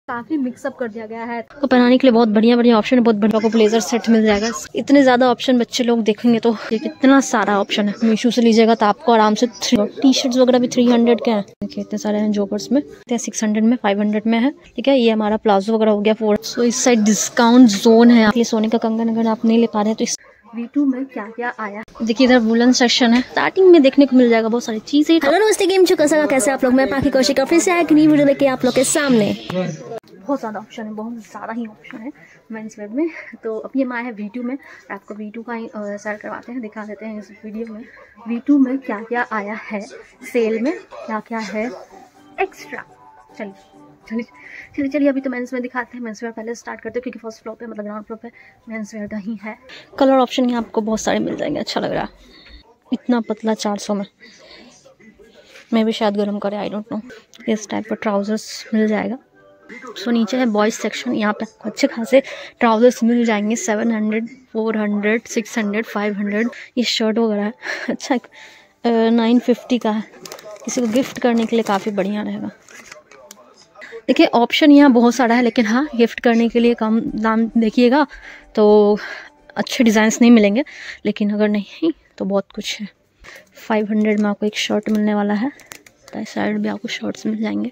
काफी मिक्सअप कर दिया गया है। तो पहनाने के लिए बहुत बढ़िया बढ़िया ऑप्शन है, बहुत बढ़िया को ब्लेजर सेट मिल जाएगा। इतने ज्यादा ऑप्शन बच्चे लोग देखेंगे तो ये कितना सारा ऑप्शन है। मीशो से लीजिएगा तो आपको आराम से टी शर्ट्स वगैरह भी 300 के हैं। इतने सारे हैं जॉगर्स में, 600 में, 500 में है। ठीक है, ये हमारा प्लाजो वगैरह हो गया 4। सो इस साइड डिस्काउंट जोन है। ये सोने का कंगन अगर आप नहीं ले पा रहे हैं तो इस V2 में क्या क्या आया देखिए। इधर वुलन सेक्शन है, स्टार्टिंग में देखने को मिल जाएगा बहुत सारी चीजें। हेलो नमस्ते गेम चुका सका, कैसे आप लोग? मैं पाखी कौशिक फिर से एक नई वीडियो लेके आप लोग के सामने। बहुत ज़्यादा ऑप्शन है, बहुत ज़्यादा ही ऑप्शन है मेंस वेयर में। तो अब ये मैं है V2 में, आपको V2 का ही सेल करवाते हैं, दिखा देते हैं इस वीडियो में V2 में क्या क्या आया है सेल में, क्या क्या है एक्स्ट्रा। चलिए चलिए चलिए चलिए अभी तो मेंस वेयर दिखाते हैं। मेंस वेयर पहले स्टार्ट करते हैं क्योंकि फर्स्ट फ्लोर पे मतलब ग्राउंड फ्लोर पे मेंस वेयर का ही है। कलर ऑप्शन यहाँ आपको बहुत सारे मिल जाएंगे। अच्छा लग रहा है, इतना पतला 400 में, मैं भी शायद गर्म करे, आई डोंट नो। इस टाइप का ट्राउजर्स मिल जाएगा। सो नीचे है बॉयज सेक्शन, यहाँ पे अच्छे खासे ट्राउजर्स मिल जाएंगे 700, 400, 600, 500। ये शर्ट वगैरह है, अच्छा 950 का है, किसी को गिफ्ट करने के लिए काफ़ी बढ़िया रहेगा। देखिए ऑप्शन यहाँ बहुत सारा है, लेकिन हाँ गिफ्ट करने के लिए कम दाम देखिएगा तो अच्छे डिज़ाइंस नहीं मिलेंगे, लेकिन अगर नहीं तो बहुत कुछ है। 500 में आपको एक शर्ट मिलने वाला है, राइट साइड भी आपको शर्ट्स मिल जाएंगे।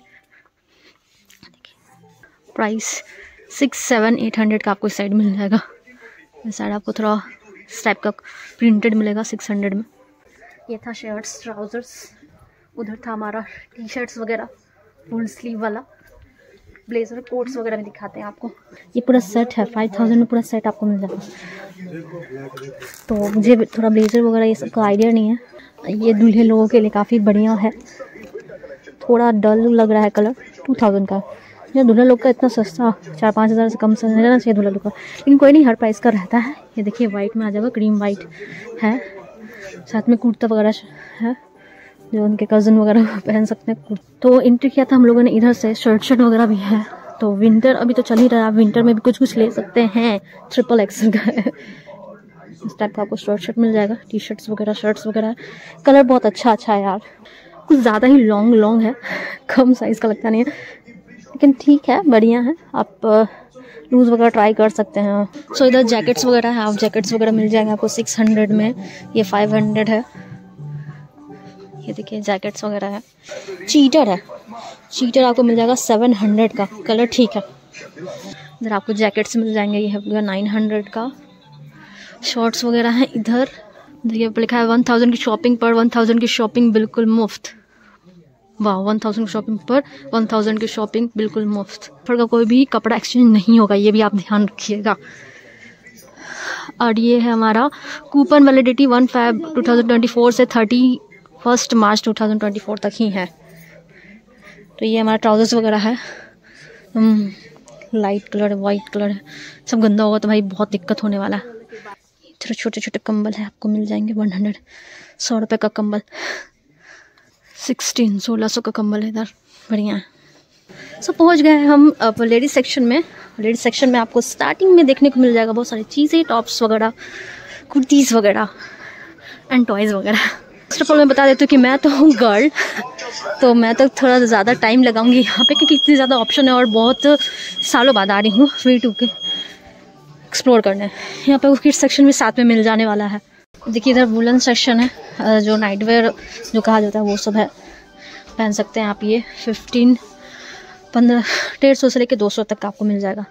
प्राइस 600, 800 का आपको इस साइड मिल जाएगा। इस साइड आपको थोड़ा इस टाइप का प्रिंटेड मिलेगा 600 में। ये था शर्ट्स ट्राउजर्स, उधर था हमारा टी शर्ट्स वगैरह फुल स्लीव वाला, ब्लेजर कोट्स वगैरह में दिखाते हैं आपको। ये पूरा सेट है 5000 में, पूरा सेट आपको मिल जाएगा। तो मुझे थोड़ा ब्लेजर वगैरह ये सब का आइडिया नहीं है। ये दूल्हे लोगों के लिए काफ़ी बढ़िया है, थोड़ा डल लग रहा है कलर, 2000 का। ये दूल्हा लोग का इतना सस्ता 4-5 हज़ार से कम समझ लेना चाहिए दूल्हा लोग का, लेकिन कोई नहीं, हर प्राइस का रहता है। ये देखिए वाइट में आ जाएगा, क्रीम वाइट है, साथ में कुर्ता वगैरह है जो उनके कज़न वगैरह पहन सकते हैं। तो एंट्री किया था हम लोगों ने इधर से। शर्ट वगैरह भी है, तो विंटर अभी तो चल ही रहा है, विंटर में भी कुछ ले सकते हैं। XXL का है, इस टाइप का आपको शर्ट मिल जाएगा। टी शर्ट्स वगैरह, शर्ट्स वगैरह, कलर बहुत अच्छा है यार। कुछ ज़्यादा ही लॉन्ग है, कम साइज़ का लगता नहीं है, लेकिन ठीक है, बढ़िया है। आप लूज़ वगैरह ट्राई कर सकते हैं। सो इधर जैकेट्स वगैरह है, आप जैकेट्स वगैरह मिल जाएंगे आपको 600 में, ये 500 है। ये देखिए जैकेट्स वगैरह है। चीटर है, चीटर आपको मिल जाएगा 700 का, कलर ठीक है। इधर आपको जैकेट्स मिल जाएंगे, ये है 900 का। शॉर्ट्स वगैरह हैं इधर, देखिए लिखा है 1000 की शॉपिंग पर 1000 की शॉपिंग बिल्कुल मुफ्त। वाह, 1000 की शॉपिंग पर 1000 की शॉपिंग बिल्कुल मुफ्त। पर का कोई भी कपड़ा एक्सचेंज नहीं होगा, ये भी आप ध्यान रखिएगा। और ये है हमारा कूपन वैलिडिटी 1 Feb 2024 से 31 मार्च 2024 तक ही है। तो ये हमारा ट्राउजर्स वगैरह है, लाइट कलर है, वाइट कलर है, सब गंदा होगा तो भाई बहुत दिक्कत होने वाला है। इधर छोटे छोटे कंबल है, आपको मिल जाएंगे 100 रुपये का कंबल, 1600 का कंबल है इधर, बढ़िया है। सो पहुंच गए हैं हम अब लेडीज सेक्शन में। लेडीज सेक्शन में आपको स्टार्टिंग में देखने को मिल जाएगा बहुत सारी चीज़ें, टॉप्स वगैरह, कुर्तीज़ वगैरह एंड टॉयज़ वगैरह। फर्स्ट ऑफ ऑल मैं बता देती हूँ कि मैं तो हूँ गर्ल, तो मैं तो थोड़ा ज़्यादा टाइम लगाऊंगी यहाँ पे, क्योंकि इतनी ज़्यादा ऑप्शन है और बहुत सालों बाद आ रही हूँ V2 के एक्सप्लोर करने। यहाँ पे किड्स सेक्शन भी साथ में मिल जाने वाला है। देखिए इधर वुलन सेक्शन है, जो नाइट वेयर जो कहा जाता है वो सब है, पहन सकते हैं आप। ये 150 से लेके 200 तक का आपको मिल जाएगा।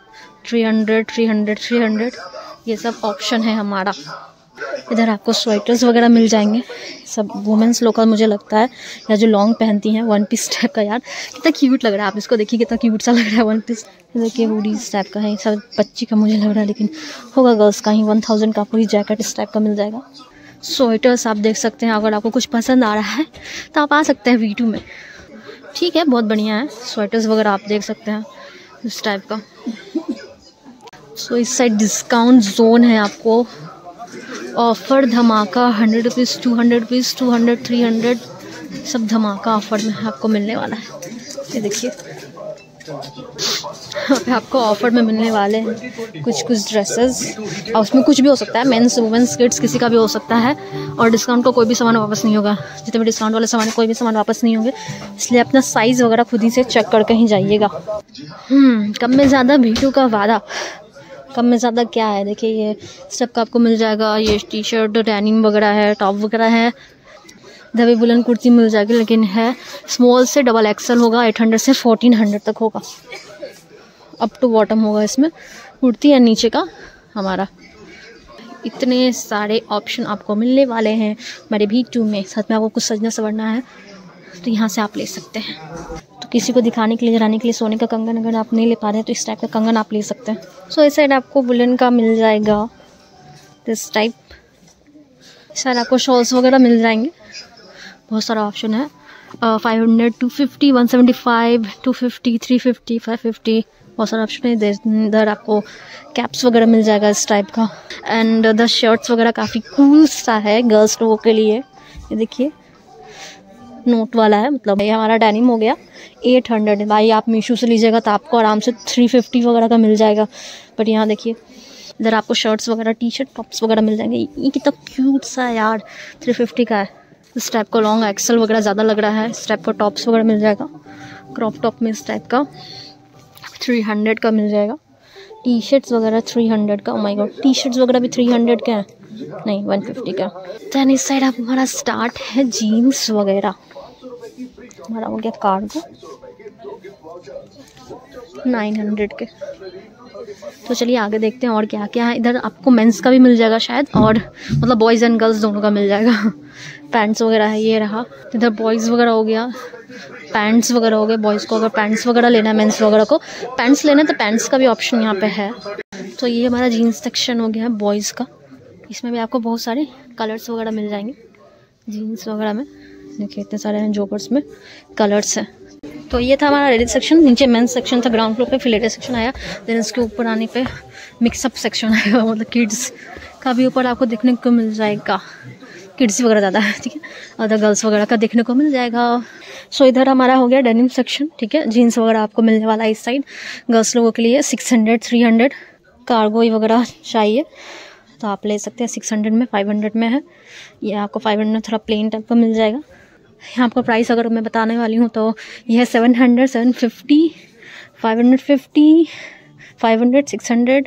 300 ये सब ऑप्शन है हमारा। इधर आपको स्वेटर्स वगैरह मिल जाएंगे, सब वुमेंस लोग का मुझे लगता है, या जो लॉन्ग पहनती हैं, वन पीस टाइप का। यार कितना क्यूट लग रहा है, आप इसको देखिए कितना क्यूट सा लग रहा है वन पीस। देखिए हुडीज टाइप का है, सब बच्ची का मुझे लग रहा है, लेकिन होगा गर्ल्स का ही। 1000 का पूरी जैकेट इस टाइप का मिल जाएगा। स्वेटर्स आप देख सकते हैं, अगर आपको कुछ पसंद आ रहा है तो आप आ सकते हैं V2 में, ठीक है, बहुत बढ़िया है। स्वेटर्स वगैरह आप देख सकते हैं इस टाइप का। सो इस साइड डिस्काउंट जोन है, आपको ऑफ़र धमाका 100 रुपीज़, 200 रुपीज़, 200, 300 सब धमाका ऑफर में आपको मिलने वाला है। ये देखिए यहाँ पे आपको ऑफर में मिलने वाले हैं कुछ ड्रेसेस, और उसमें कुछ भी हो सकता है, मेंस वुमेंस किड्स किसी का भी हो सकता है। और डिस्काउंट का कोई भी सामान वापस नहीं होगा, जितने भी डिस्काउंट वाले सामान कोई भी सामान वापस नहीं होंगे, इसलिए अपना साइज़ वगैरह खुद ही से चेक करके ही जाइएगा। कम में ज़्यादा वीटू का वादा। कम में ज़्यादा क्या है, देखिए ये सब का आपको मिल जाएगा। ये टी शर्ट डेनिम वगैरह है, टॉप वगैरह है, दबी बुलन कुर्ती मिल जाएगी, लेकिन है स्मॉल से डबल एक्सल होगा, 800 से 1400 तक होगा, अप टू बॉटम होगा इसमें कुर्ती है, नीचे का हमारा। इतने सारे ऑप्शन आपको मिलने वाले हैं मेरे V2 में। साथ में आपको कुछ सजना सवरना है तो यहाँ से आप ले सकते हैं। तो किसी को दिखाने के लिए, जराने के लिए सोने का कंगन अगर आप नहीं ले पा रहे हैं तो इस टाइप का कंगन आप ले सकते हैं। सो इस साइड आपको वुलन का मिल जाएगा, दिस टाइप। इस साइड आपको शॉल्स वगैरह मिल जाएंगे, बहुत सारा ऑप्शन है। 500, 250, 175, 250, 350, 550, बहुत सारा ऑप्शन है। इधर आपको कैप्स वगैरह मिल जाएगा इस टाइप का। एंड द शर्ट्स वगैरह काफ़ी कूल सा है गर्ल्स लोगों के लिए। ये देखिए नोट वाला है, मतलब ये हमारा डेनिम हो गया 800। भाई आप मीशो से लीजिएगा तो आपको आराम से 350 वगैरह का मिल जाएगा। बट यहाँ देखिए इधर आपको शर्ट्स वगैरह, टी शर्ट, टॉप्स वगैरह मिल जाएंगे। ये कितना क्यूट सा है यार, 350 का है। इस टाइप का लॉन्ग एक्सल वगैरह ज़्यादा लग रहा है। इस टाइप का टॉप्स वगैरह मिल जाएगा, क्रॉप टॉप में इस टाइप का 300 का मिल जाएगा। टी शर्ट्स वगैरह 300 का। Oh my god, T shirts वगैरह भी 300 का है, नहीं 150 का। दैन इस साइड आप हमारा स्टार्ट है जीन्स वगैरह। हमारा हो गया कार्गो 900 के। तो चलिए आगे देखते हैं और क्या क्या है। इधर आपको मेंस का भी मिल जाएगा शायद, और मतलब बॉयज़ एंड गर्ल्स दोनों का मिल जाएगा। पैंट्स वगैरह है, ये रहा। इधर बॉयज़ वगैरह हो गया, पैंट्स वगैरह हो गए। बॉयज़ को अगर पैंट्स वगैरह लेना है, मेंस वगैरह को पैंट्स लेना है तो पैंट्स का भी ऑप्शन यहाँ पे है। तो ये हमारा जीन्स सेक्शन हो गया बॉयज़ का। इसमें भी आपको बहुत सारे कलर्स वगैरह मिल जाएंगे जीन्स वगैरह में। देखिए इतने सारे हैं जोकर्स में कलर्स हैं। तो ये था हमारा लेडीज सेक्शन। नीचे मेंस सेक्शन था ग्राउंड फ्लोर पे, फिर लेडीज सेक्शन आया। देन इसके ऊपर आने पे मिक्सअप सेक्शन आएगा, मतलब किड्स का भी ऊपर आपको देखने को मिल जाएगा। किड्स वगैरह ज़्यादा है, ठीक है, अदर गर्ल्स वगैरह का देखने को मिल जाएगा। सो इधर हमारा हो गया डेनिम सेक्शन, ठीक है। जीन्स वगैरह आपको मिलने वाला है इस साइड। गर्ल्स लोगों के लिए 600, 300 कार्गो वगैरह चाहिए तो आप ले सकते हैं। 600 में, 500 में है। ये आपको 500 में थोड़ा प्लेन टाइप का मिल जाएगा। यहाँ आपका प्राइस अगर मैं बताने वाली हूँ तो यह है 700, 750, 550, 500, 600,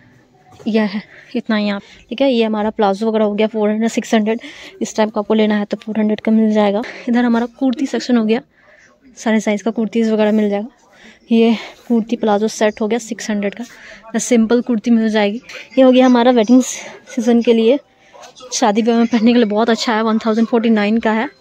यह है इतना ही आप, ठीक है। ये हमारा प्लाजो वगैरह हो गया 400, 600। इस टाइप का आपको लेना है तो 400 का मिल जाएगा। इधर हमारा कुर्ती सेक्शन हो गया, सारे साइज़ का कुर्तीज़ वगैरह मिल जाएगा। ये कुर्ती प्लाजो सेट हो गया 600 का, सिंपल कुर्ती मिल जाएगी। ये हो गया हमारा वेडिंग सीजन के लिए, शादी ब्याह में पहनने के लिए बहुत अच्छा है। 1049 का है,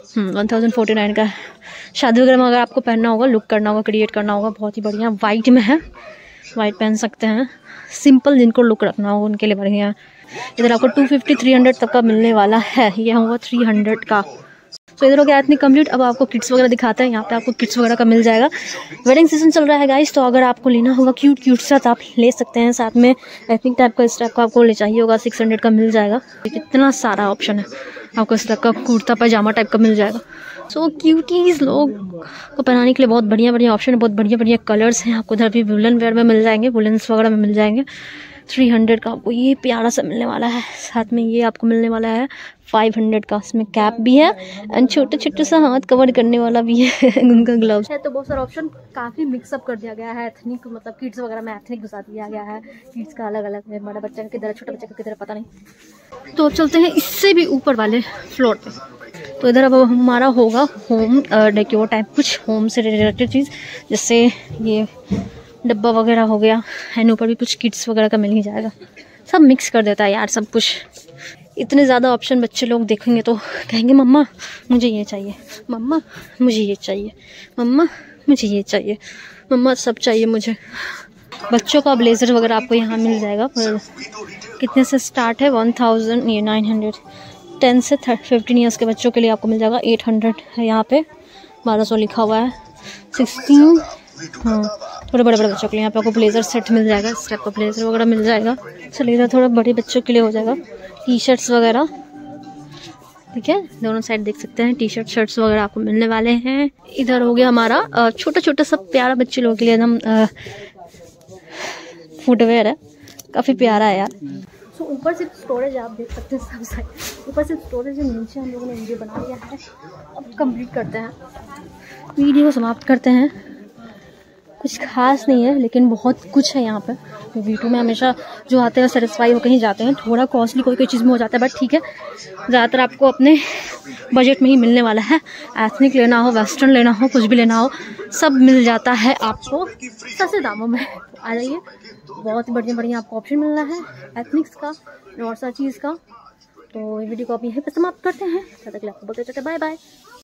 1049 का है। शादी वगैरह में अगर आपको पहनना होगा, लुक करना होगा, क्रिएट करना होगा, बहुत ही बढ़िया। वाइट में है, वाइट पहन सकते हैं। सिंपल जिनको लुक रखना होगा उनके लिए बढ़िया है। इधर आपको 250, 300 तक का मिलने वाला है। ये होगा 300 का। तो इधर हो गया इतनी कंप्लीट। अब आपको किड्स वगैरह दिखाते हैं। यहाँ पे आपको किड्स वगैरह का मिल जाएगा। वेडिंग सीजन चल रहा है गाइस, तो अगर आपको लेना होगा क्यूट सा तो आप ले सकते हैं। साथ में एथनिक टाइप का, इस टाइप का आपको ले चाहिए होगा 600 का मिल जाएगा। कितना सारा ऑप्शन है, आपको इस टाइप का कुर्ता पैजामा टाइप का मिल जाएगा। सो क्यूटीज़ लोग को पहनाने के लिए बहुत बढ़िया बढ़िया ऑप्शन है, बहुत बढ़िया बढ़िया कलर्स हैं। आपको इधर भी वुलन वेयर में मिल जाएंगे, वुलन्स वगैरह में मिल जाएंगे। 300 का आपको ये प्यारा सा मिलने वाला है। साथ में ये आपको मिलने वाला है 500 का। इसमें कैप भी है एंड छोटे छोटे सा हाथ कवर करने वाला भी है, उनका ग्लव्स है। तो बहुत सारा ऑप्शन काफ़ी मिक्सअप कर दिया गया है। एथनिक मतलब किड्स वगैरह में एथनिक घुसा दिया गया है। किड्स का अलग अलग है, बड़ा बच्चा किधर है, छोटा बच्चा किधर है, पता नहीं। तो अब चलते हैं इससे भी ऊपर वाले फ्लोर पे। तो इधर अब हमारा होगा होम डेकोर टाइप, कुछ होम से रिलेटेड चीज़, जैसे ये डब्बा वगैरह हो गया। एंड ऊपर भी कुछ किड्स वगैरह का मिल ही जाएगा। सब मिक्स कर देता है यार सब कुछ। इतने ज़्यादा ऑप्शन बच्चे लोग देखेंगे तो कहेंगे मम्मा मुझे ये चाहिए, मम्मा मुझे ये चाहिए, मम्मा मुझे ये चाहिए, मम्मा सब चाहिए मुझे। बच्चों का ब्लेज़र वगैरह आपको यहाँ मिल जाएगा। पर कितने से स्टार्ट है? 1000, ये 900। 10 से 15 ईयर्स के बच्चों के लिए आपको मिल जाएगा 800 है। यहाँ पे 1200 लिखा हुआ है। 16, हाँ, थोड़े बड़े बड़े बच्चों के लिए यहाँ पे आपको ब्लेज़र सेट मिल जाएगा। इस टाइप का ब्लेज़र वगैरह मिल जाएगा। चलिए इधर थोड़ा बड़े बच्चों के लिए हो जाएगा टी शर्ट्स वगैरह। ठीक है, दोनों साइड देख सकते हैं टी शर्ट शर्ट्स वगैरह आपको मिलने वाले हैं। इधर हो गया हमारा छोटा छोटा सब प्यारा बच्चे लोगों के लिए एकदम फुटवेयर है, काफ़ी प्यारा है यार। सो ऊपर सिर्फ स्टोरेज है, आप देख सकते हैं सब साइड ऊपर सिर्फ स्टोरेज है, नीचे हम लोगों ने वीडियो बना लिया है। अब कंप्लीट करते हैं वीडियो को, समाप्त करते हैं। कुछ खास नहीं है लेकिन बहुत कुछ है यहाँ पे। तो वीटू में हमेशा जो आते हैं सेटिस्फाई होकर ही जाते हैं। थोड़ा कॉस्टली कोई कोई चीज़ में हो जाता है बट ठीक है, ज़्यादातर आपको अपने बजट में ही मिलने वाला है। एथनिक लेना हो, वेस्टर्न लेना हो, कुछ भी लेना हो, सब मिल जाता है आपको सस्ते दामों में। आ जाइए, बहुत बढ़िया बढ़िया आपको ऑप्शन मिल रहा है एथनिक्स का और सारी चीज़ का। तो वीडियो को आप यहीं पर समाप्त करते हैं। तब तक आपको बोलते बाय बाय।